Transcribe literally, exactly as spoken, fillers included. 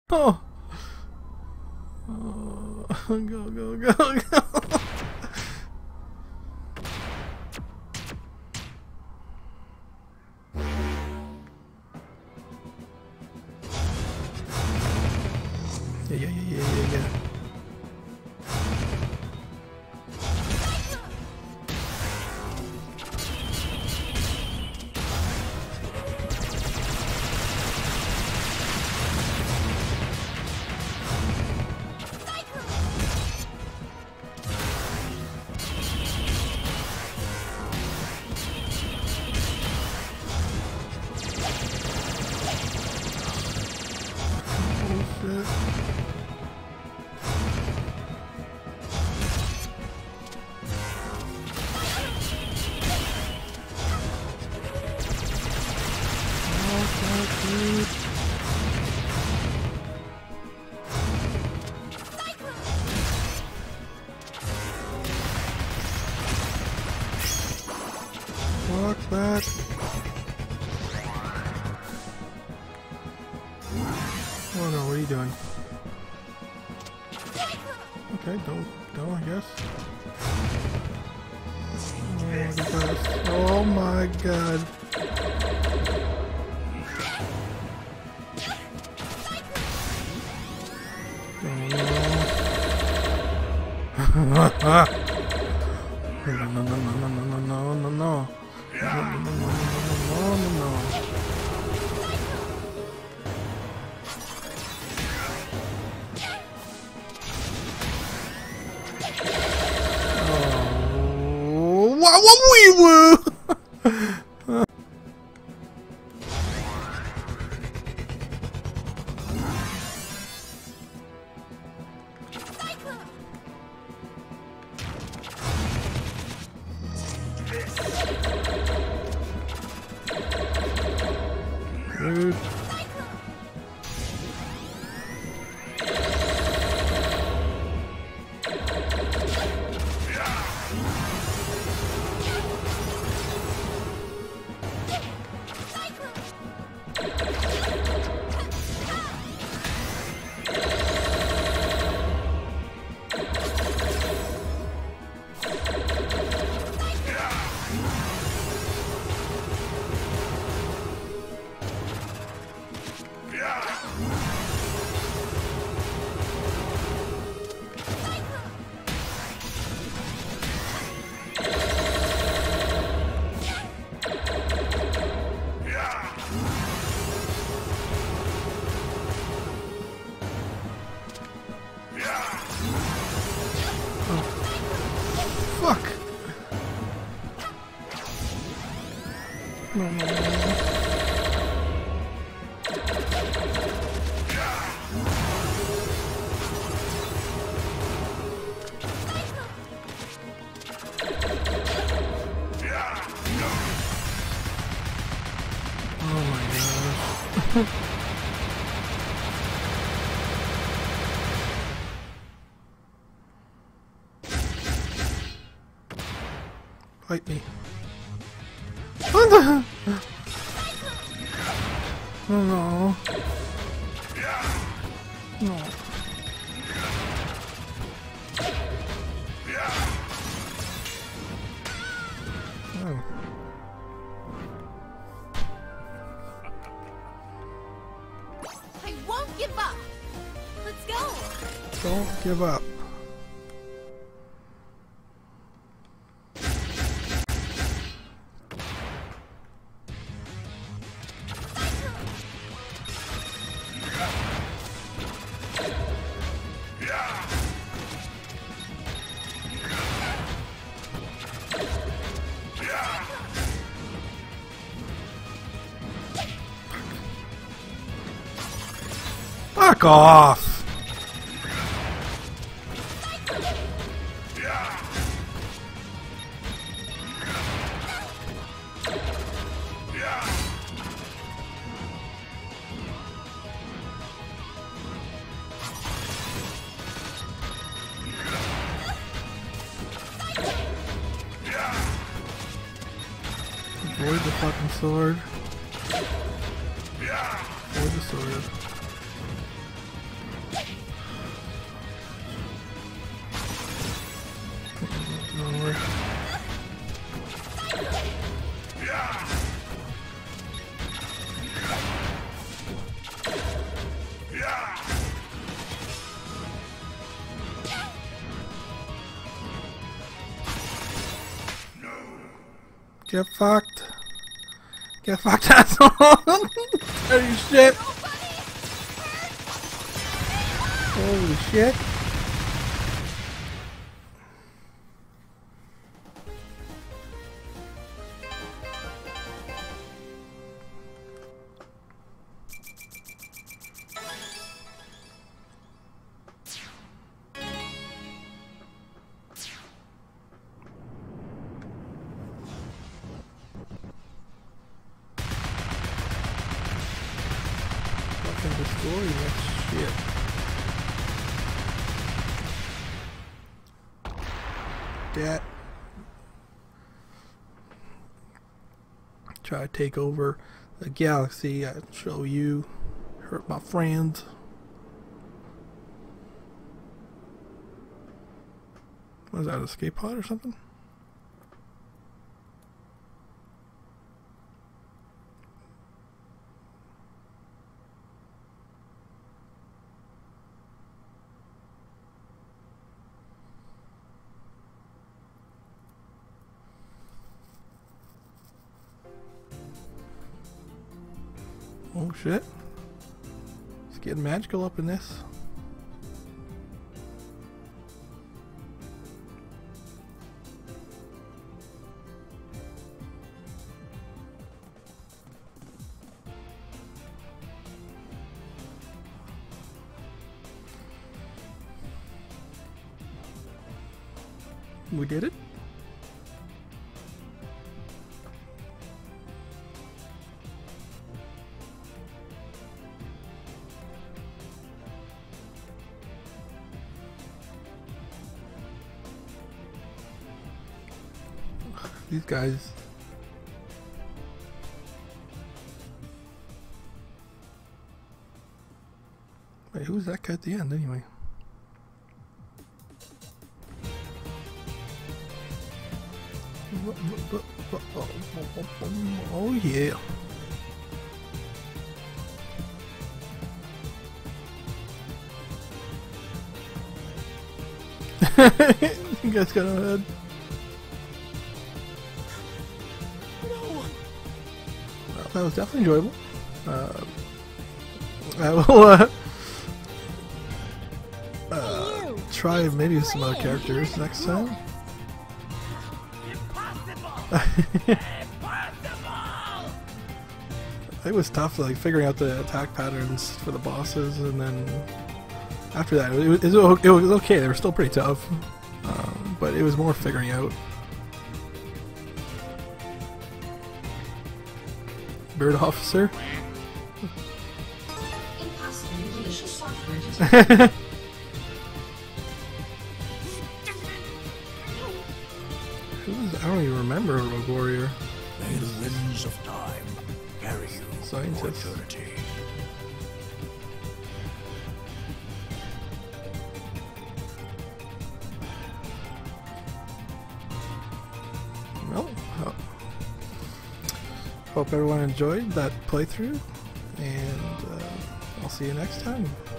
Oh. Oh. Go, go, go, go. Yeah, yeah, yeah, yeah, yeah, yeah. Fuck that. Oh no, what are you doing? Okay, don't, don't, I guess. Oh, the best. Oh my god. Oh no. No, no, no, no, no, no, no, no, no. No, no, no, no, no, no, no, no. Oh, what, what we were? Dude. Fuck! No, no, no, no. Oh my god. Fight me. What the? Oh no. No. Oh. I won't give up. Let's go. Don't give up. Fuck off! Avoid the fucking sword. Avoid the sword. Get fucked. Get fucked, asshole. Holy shit. Holy shit. Fucking destroy that shit. That. Try to take over the galaxy. I show you. Hurt my friends. Was that, an escape pod or something? Oh shit. It's getting magical up in this. We did it. These guys. Wait, who was that guy at the end anyway? Oh yeah. You guys got ahead. Well, that was definitely enjoyable. Uh, I will uh, uh, try maybe some other characters next time. It was tough, like figuring out the attack patterns for the bosses, and then after that, it was, it was, it was okay. They were still pretty tough, um, but it was more figuring out. Bird officer. I don't even remember a Rogue Warrior. May the winds of time carry you for eternity. Well, uh, hope everyone enjoyed that playthrough, and uh, I'll see you next time.